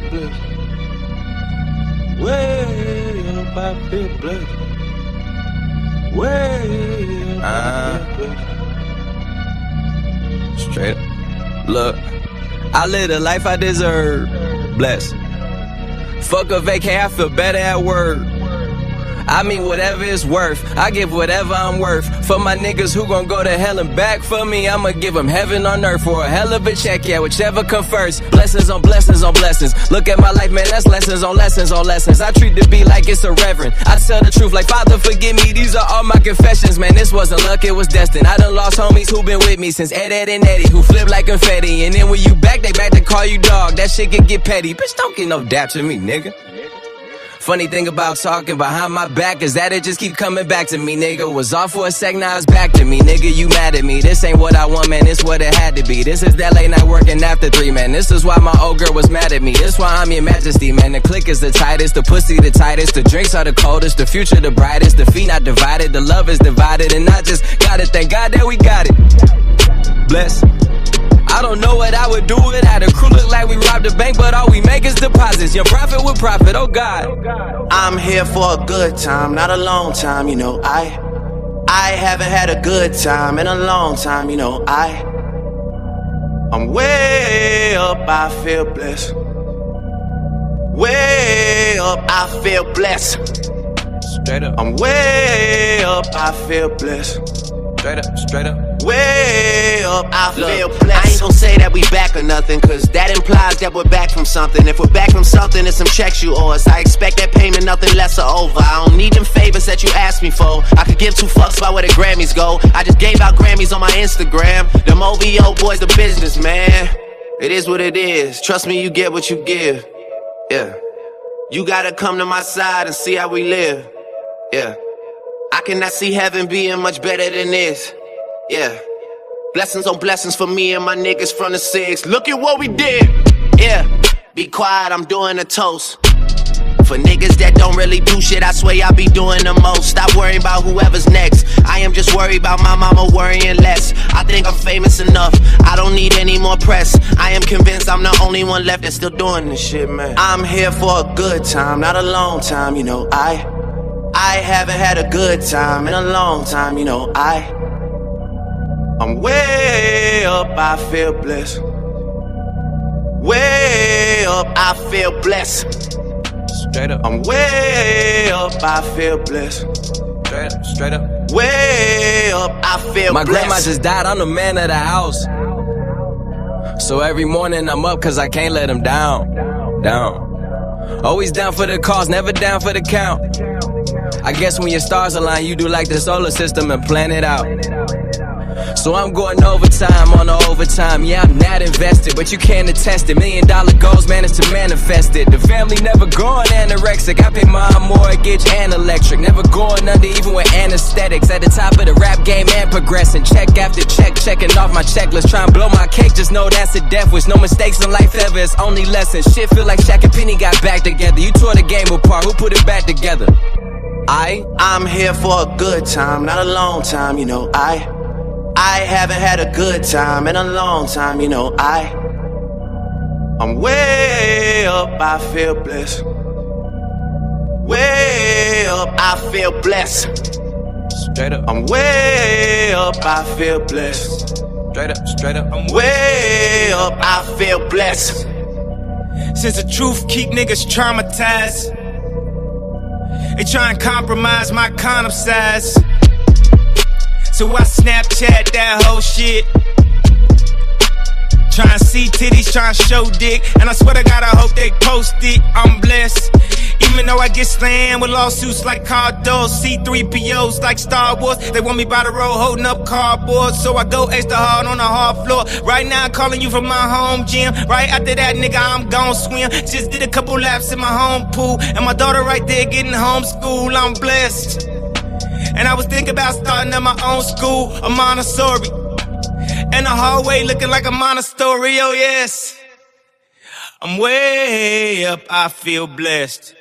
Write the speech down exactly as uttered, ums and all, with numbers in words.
blessed. Way up, I feel blessed. Way up, I feel blessed. Straight up. Look, I live the life I deserve. Blessed. Fuck a vacay, I feel better at work. I mean whatever it's worth, I give whatever I'm worth. For my niggas who gon' go to hell and back for me, I'ma give them heaven on earth for a hell of a check, yeah, whichever come first. Blessings on blessings on blessings. Look at my life, man, that's lessons on lessons on lessons. I treat the beat like it's a reverend. I tell the truth like, Father, forgive me, these are all my confessions. Man, this wasn't luck, it was destined. I done lost homies who been with me since Ed, Edd N Eddy, who flip like confetti. And then when you back, they back to call you dog. That shit can get petty. Bitch, don't get no dap to me, nigga. Funny thing about talking behind my back is that it just keep coming back to me, nigga. Was off for a sec, now it's back to me, nigga. You mad at me? This ain't what I want, man. This what it had to be. This is that late night working after three, man. This is why my old girl was mad at me. This why I'm your majesty, man. The click is the tightest, the pussy the tightest, the drinks are the coldest, the future the brightest, the feet not divided, the love is divided, and I just gotta thank God that we got it. Bless. I don't know what I would do without a crew. Look like we robbed a bank, but all we make is deposits. Your profit with profit, oh God. I'm here for a good time, not a long time, you know. I I haven't had a good time in a long time, you know. I I'm way up, I feel blessed. Way up, I feel blessed. Straight up. I'm way up, I feel blessed. Straight up, straight up. Way up, I Look, feel blessed. I ain't gon' say that we back or nothing, cause that implies that we're back from something. If we're back from something, it's some checks you owe us. I expect that payment, nothing less or over. I don't need them favors that you asked me for. I could give two fucks about where the Grammys go. I just gave out Grammys on my Instagram. Them O V O boys, the business, man. It is what it is. Trust me, you get what you give. Yeah. You gotta come to my side and see how we live. Yeah. I cannot see heaven being much better than this. Yeah. Blessings on blessings for me and my niggas from the six. Look at what we did. Yeah. Be quiet, I'm doing a toast. For niggas that don't really do shit, I swear I be doing the most. Stop worrying about whoever's next. I am just worried about my mama worrying less. I think I'm famous enough, I don't need any more press. I am convinced I'm the only one left that's still doing this shit, man. I'm here for a good time, not a long time, you know. I I haven't had a good time in a long time, you know. I I'm way up, I feel blessed. Way up, I feel blessed. Straight up. I'm way up, I feel blessed. Straight up, straight up. Way up, I feel My blessed. grandma just died, I'm the man of the house. So every morning I'm up cause I can't let him down. Down. Always down for the cause, never down for the count. I guess when your stars align, you do like the solar system and plan it out. So I'm going overtime on the overtime. Yeah, I'm not invested, but you can't attest it. Million dollar goals managed to manifest it. The family never going anorexic. I pay my mortgage and electric. Never going under even with anesthetics. At the top of the rap game and progressing. Check after check, checking off my checklist. Try and blow my cake, just know that's a death wish. No mistakes in life ever, it's only lessons. Shit feel like Shaq and Penny got back together. You tore the game apart, who put it back together? I, I'm here for a good time, not a long time, you know. I I haven't had a good time in a long time, you know. I I'm way up, I feel blessed. Way up, I feel blessed. Straight up. I'm way up, I feel blessed. Straight up, straight up. I'm way up, I feel blessed. Since the truth keep niggas traumatized, they try and compromise my condom size. So I Snapchat that whole shit. Tryna see titties, tryna show dick, and I swear to God I hope they post it. I'm blessed, even though I get slammed with lawsuits like car doors, C three P Os like Star Wars. They want me by the road holding up cardboard, so I go extra hard on the hard floor. Right now I'm calling you from my home gym. Right after that, nigga, I'm gon' swim. Just did a couple laps in my home pool, and my daughter right there getting homeschooled. I'm blessed. And I was thinking about starting at my own school, a Montessori. And the hallway looking like a monastery, oh yes. I'm way up, I feel blessed.